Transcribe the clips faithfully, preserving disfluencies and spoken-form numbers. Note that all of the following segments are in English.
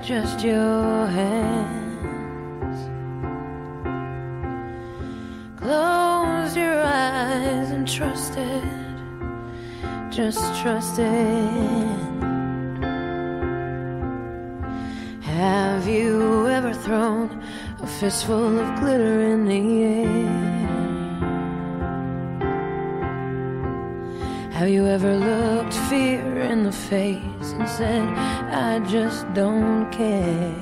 just your hands. Close your eyes and trust it, just trust it. Have you ever thrown a fistful of glitter in the air? Have you ever looked fear in the face and said, I just don't care?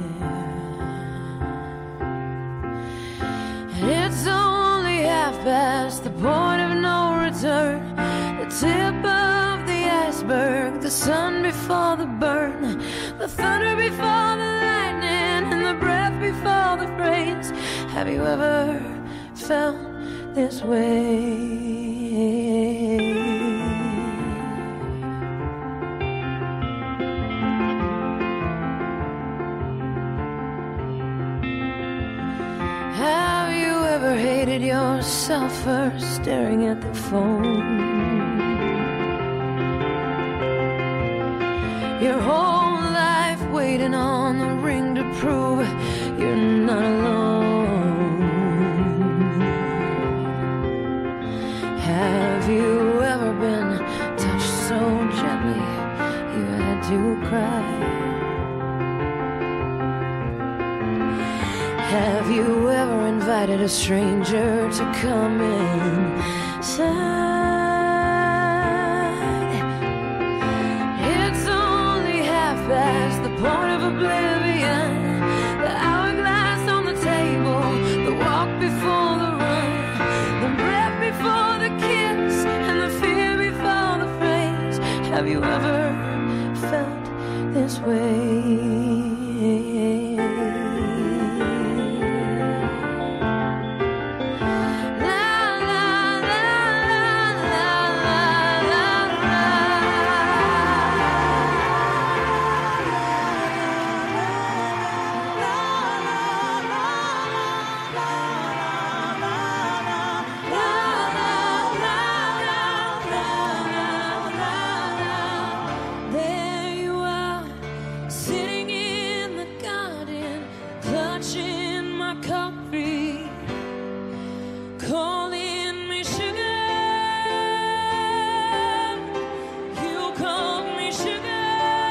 And it's only half past the point of no return, the tip of the iceberg, the sun before the burn, the thunder before the lightning, and the breath before the phrase. Have you ever felt this way? Have you ever hated yourself for staring at the phone? Your whole life waiting on the ring to prove you're not alone. Have you ever been touched so gently you had to cry? Have you ever invited a stranger to come inside? It's only half past the point of oblivion, the hourglass on the table, the walk before the run, the breath before the kiss, and the fear before the phrase. Have you ever felt this way? Calling me sugar, you called me sugar.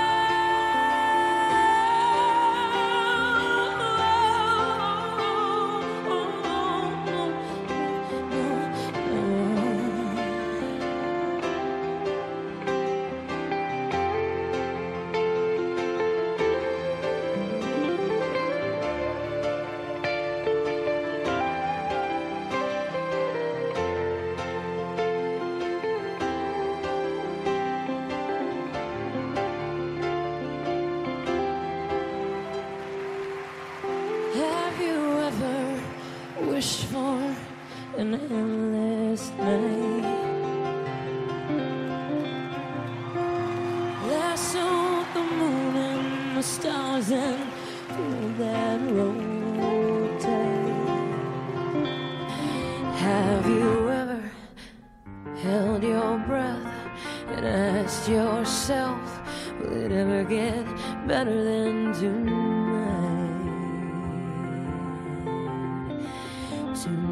Have you ever wished for an endless night? Lassoed the moon and the stars and feel that road tight. Have you ever held your breath and asked yourself, will it ever get better than tonight? Tonight.